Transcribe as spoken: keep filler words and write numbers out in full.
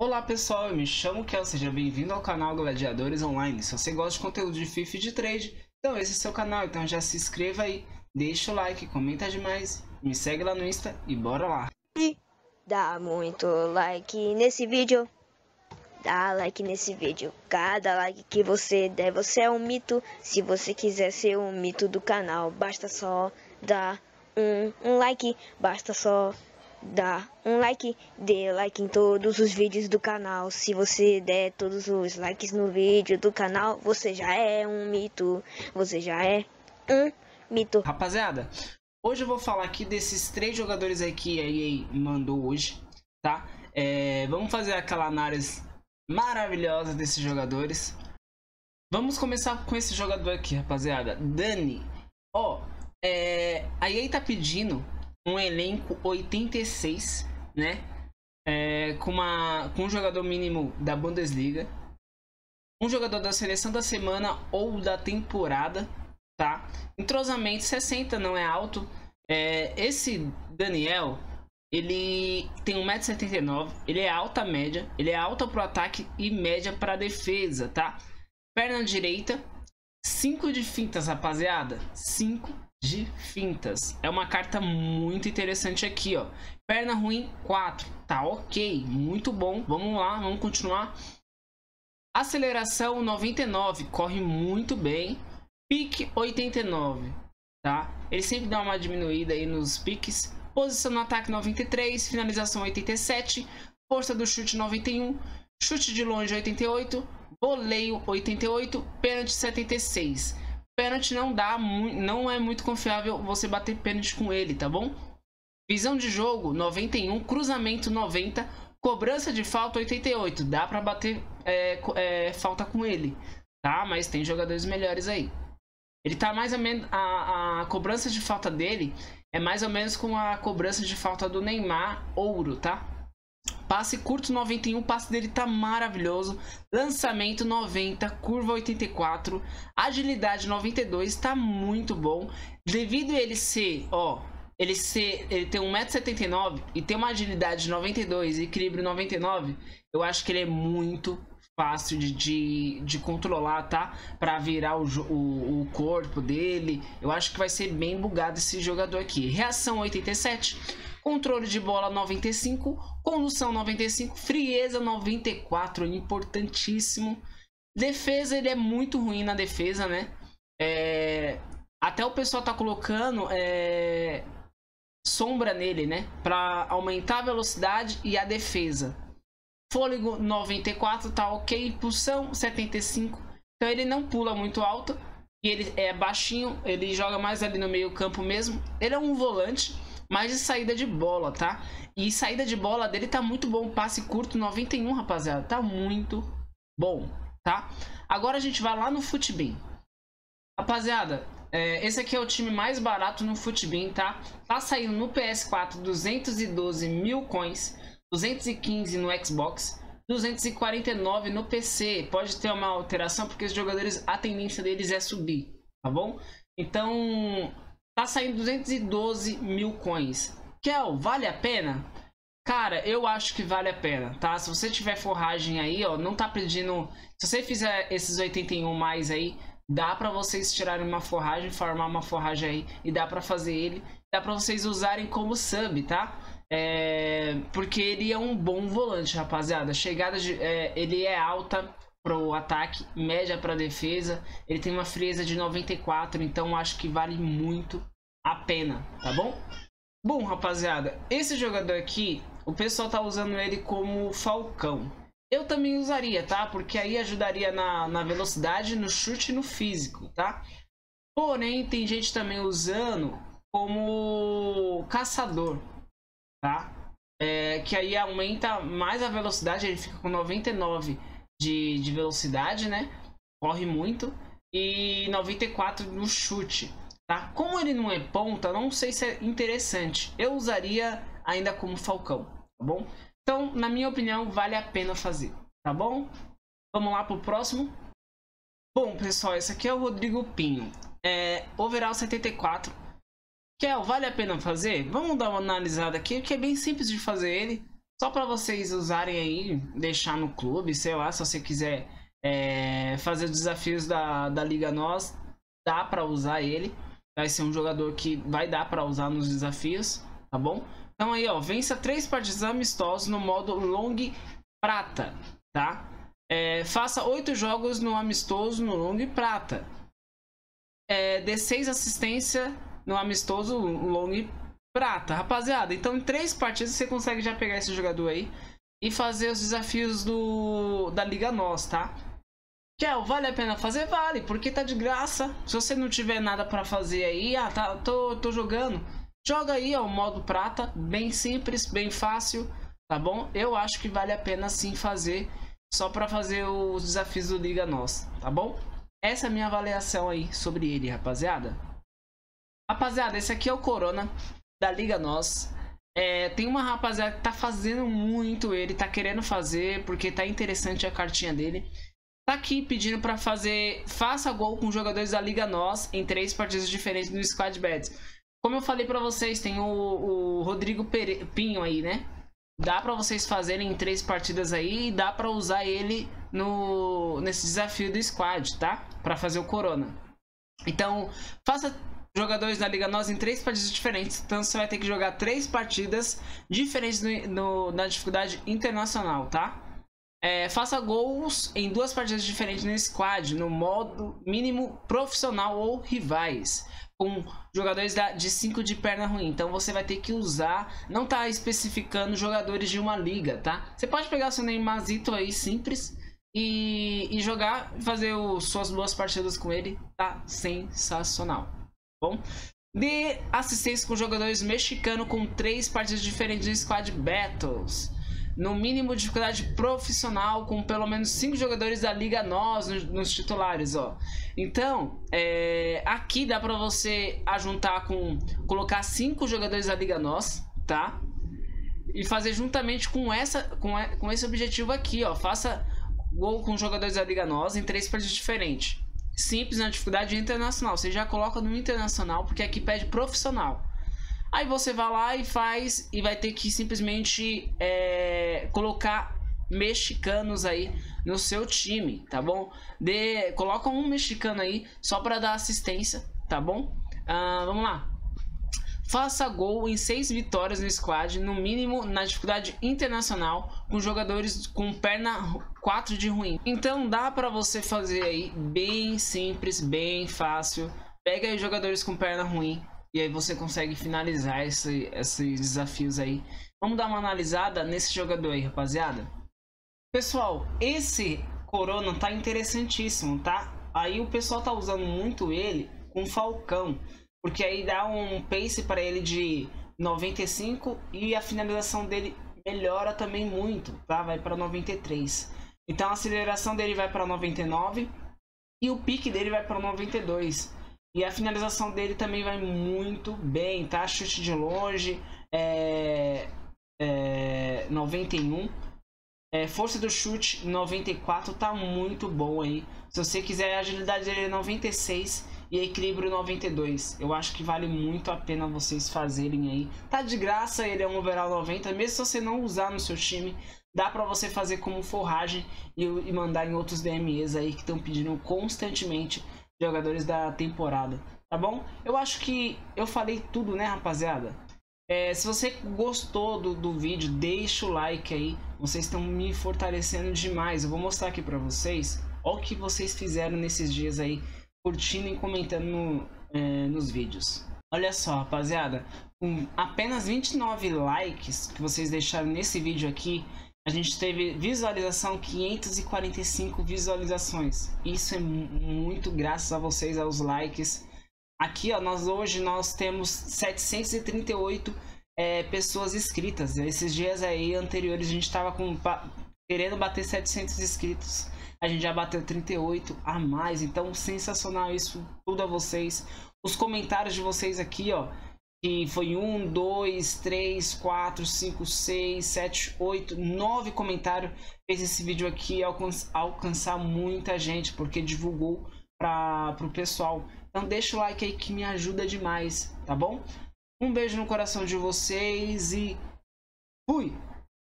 Olá pessoal, eu me chamo Kel, seja bem-vindo ao canal Gladiadores Online. Se você gosta de conteúdo de FIFA e de trade, então esse é o seu canal, então já se inscreva aí, deixa o like, comenta demais, me segue lá no Insta e bora lá. E dá muito like nesse vídeo, dá like nesse vídeo, cada like que você der, você é um mito. Se você quiser ser um mito do canal, basta só dar um, um like, basta só dar um like, dê like em todos os vídeos do canal. Se você der todos os likes no vídeo do canal, você já é um mito, você já é um mito. Rapaziada, hoje eu vou falar aqui desses três jogadores aí que a E A mandou hoje, tá? É, vamos fazer aquela análise maravilhosa desses jogadores. Vamos começar com esse jogador aqui, rapaziada, Dani. Ó, é, a E A tá pedindo um elenco oitenta e seis, né? É, com, uma, com um jogador mínimo da Bundesliga, um jogador da seleção da semana ou da temporada, tá? Entrosamento sessenta, não é alto. É, esse Daniel, ele tem um metro e setenta e nove, ele é alta média, ele é alta pro ataque e média pra defesa, tá? Perna direita, cinco de fintas, rapaziada, cinco de fintas. É uma carta muito interessante aqui, ó. Perna ruim, quatro, tá ok, muito bom. Vamos lá, vamos continuar. Aceleração noventa e nove, corre muito bem. Pique oitenta e nove, tá? Ele sempre dá uma diminuída aí nos piques. Posição no ataque noventa e três, finalização oitenta e sete, força do chute noventa e um, chute de longe oitenta e oito, voleio oitenta e oito, pênalti setenta e seis. Pênalti não dá, não é muito confiável você bater pênalti com ele, tá bom? Visão de jogo noventa e um, cruzamento noventa, cobrança de falta oitenta e oito. Dá pra bater é, é, falta com ele, tá? Mas tem jogadores melhores aí. Ele tá mais ou menos, a, a cobrança de falta dele é mais ou menos com a cobrança de falta do Neymar ouro, tá? Passe curto noventa e um, o passe dele tá maravilhoso. Lançamento noventa, curva oitenta e quatro, agilidade noventa e dois, tá muito bom. Devido a ele ser, ó, ele ser, ele tem um metro e setenta e nove e tem uma agilidade de noventa e dois e equilíbrio noventa e nove, eu acho que ele é muito fácil de, de, de controlar, tá? Pra virar o, o, o corpo dele. Eu acho que vai ser bem bugado esse jogador aqui. Reação oitenta e sete, controle de bola noventa e cinco, condução noventa e cinco, frieza noventa e quatro, importantíssimo. Defesa, ele é muito ruim na defesa, né? É... Até o pessoal tá colocando é... sombra nele, né? Pra aumentar a velocidade e a defesa. Fôlego noventa e quatro, tá ok. Impulsão setenta e cinco. Então ele não pula muito alto. E ele é baixinho. Ele joga mais ali no meio campo mesmo. Ele é um volante, mais de saída de bola, tá? E saída de bola dele tá muito bom. Passe curto noventa e um, rapaziada. Tá muito bom, tá? Agora a gente vai lá no Futbin. Rapaziada, é, esse aqui é o time mais barato no Futbin, tá? Tá saindo no P S quatro duzentos e doze mil coins, duzentos e quinze no Xbox, duzentos e quarenta e nove no P C. Pode ter uma alteração porque os jogadores, a tendência deles é subir, tá bom? Então, tá saindo duzentos e doze mil coins. Kel, vale a pena? Cara, eu acho que vale a pena, tá? Se você tiver forragem aí, ó, não tá pedindo... Se você fizer esses oitenta e um mais aí, dá pra vocês tirarem uma forragem, formar uma forragem aí e dá pra fazer ele. Dá pra vocês usarem como sub, tá? É... Porque ele é um bom volante, rapaziada. Chegada de... É... Ele é alta pro ataque, média pra defesa. Ele tem uma frieza de noventa e quatro, então acho que vale muito a pena, tá bom? Bom, rapaziada, esse jogador aqui, o pessoal tá usando ele como Falcão. Eu também usaria, tá? Porque aí ajudaria na, na velocidade, no chute e no físico, tá? Porém, tem gente também usando como caçador, tá? É, que aí aumenta mais a velocidade, ele fica com noventa e nove de, de velocidade, né? Corre muito. E noventa e quatro no chute, tá? Como ele não é ponta, não sei se é interessante. Eu usaria ainda como Falcão, tá bom? Então, na minha opinião, vale a pena fazer, tá bom? Vamos lá pro próximo. Bom, pessoal, esse aqui é o Rodrigo Pinho. É, overall setenta e quatro. Kel, vale a pena fazer? Vamos dar uma analisada aqui, que é bem simples de fazer ele. Só para vocês usarem aí, deixar no clube, sei lá, se você quiser é, fazer os desafios da, da Liga Nós, dá para usar ele. Vai ser um jogador que vai dar para usar nos desafios, tá bom? Então aí, ó, vença três partidas amistosas no modo Long Prata, tá? É, faça oito jogos no amistoso no Long Prata. É, dê seis assistência no amistoso Long Prata, rapaziada. Então em três partidas você consegue já pegar esse jogador aí e fazer os desafios do da Liga Nós, tá? Kel, vale a pena fazer? Vale, porque tá de graça. Se você não tiver nada pra fazer aí, ah, tá, tô, tô jogando, joga aí, ó, o modo prata, bem simples, bem fácil, tá bom? Eu acho que vale a pena sim fazer, só pra fazer os desafios do Liga Nós, tá bom? Essa é a minha avaliação aí sobre ele, rapaziada. Rapaziada, esse aqui é o Corona da Liga Nós. É, tem uma rapaziada que tá fazendo muito ele, tá querendo fazer, porque tá interessante a cartinha dele. Tá aqui pedindo pra fazer, faça gol com jogadores da Liga Nós em três partidas diferentes no Squad Bets. Como eu falei pra vocês, tem o, o Rodrigo Pere, Pinho aí, né? Dá pra vocês fazerem em três partidas aí e dá pra usar ele no, nesse desafio do Squad, tá? Pra fazer o Corona. Então, faça jogadores da Liga Nós em três partidas diferentes. Então você vai ter que jogar três partidas diferentes no, no, na dificuldade internacional, tá? É, faça gols em duas partidas diferentes no squad, no modo mínimo profissional ou rivais, com jogadores da, de cinco de perna ruim. Então você vai ter que usar, não tá especificando jogadores de uma liga, tá? Você pode pegar seu Neymarzito aí, simples, e, e jogar, fazer o, suas duas partidas com ele, tá sensacional, bom? Dê assistência com jogadores mexicanos com três partidas diferentes no Squad Battles. No mínimo dificuldade profissional, com pelo menos cinco jogadores da Liga Nós nos, nos titulares, ó. Então, é, aqui dá pra você ajuntar com, colocar cinco jogadores da Liga Nós, tá? E fazer juntamente com essa, com, com esse objetivo aqui, ó. Faça gol com jogadores da Liga Nós em três partidas diferentes. Simples na dificuldade internacional. Você já coloca no internacional, porque aqui pede profissional. Aí você vai lá e faz, e vai ter que simplesmente é, colocar mexicanos aí no seu time, tá bom? De, coloca um mexicano aí só para dar assistência, tá bom? Ah, vamos lá. Faça gol em seis vitórias no squad, no mínimo na dificuldade internacional, com jogadores com perna quatro de ruim. Então dá para você fazer aí bem simples, bem fácil. Pega aí jogadores com perna ruim. E aí você consegue finalizar esse, esses desafios aí. Vamos dar uma analisada nesse jogador aí, rapaziada. Pessoal, esse Corona tá interessantíssimo, tá? Aí o pessoal tá usando muito ele com Falcão. Porque aí dá um pace para ele de noventa e cinco e a finalização dele melhora também muito, tá? Vai para noventa e três. Então a aceleração dele vai para noventa e nove e o pique dele vai para noventa e dois. E a finalização dele também vai muito bem, tá? Chute de longe, é, é, noventa e um. É, força do chute, noventa e quatro. Tá muito bom aí. Se você quiser, a agilidade dele é noventa e seis e equilíbrio noventa e dois. Eu acho que vale muito a pena vocês fazerem aí. Tá de graça, ele é um overall noventa. Mesmo se você não usar no seu time, dá pra você fazer como forragem e, e mandar em outros D M Es aí que estão pedindo constantemente jogadores da temporada, tá bom? Eu acho que eu falei tudo, né, rapaziada? É, se você gostou do, do vídeo, deixa o like aí. Vocês estão me fortalecendo demais. Eu vou mostrar aqui pra vocês. Olha o que vocês fizeram nesses dias aí, curtindo e comentando no, é, nos vídeos. Olha só, rapaziada, com apenas vinte e nove likes que vocês deixaram nesse vídeo aqui, a gente teve visualização, quinhentas e quarenta e cinco visualizações. Isso é muito graças a vocês, aos likes. Aqui, ó, nós hoje nós temos setecentas e trinta e oito é, pessoas inscritas. Esses dias aí anteriores a gente estava com querendo bater setecentos inscritos. A gente já bateu trinta e oito a mais. Então, sensacional isso tudo a vocês. Os comentários de vocês aqui, ó, que foi um, dois, três, quatro, cinco, seis, sete, oito, nove comentários. Fez esse vídeo aqui alcançar, alcançar muita gente, porque divulgou para o pessoal. Então deixa o like aí que me ajuda demais, tá bom? Um beijo no coração de vocês e fui!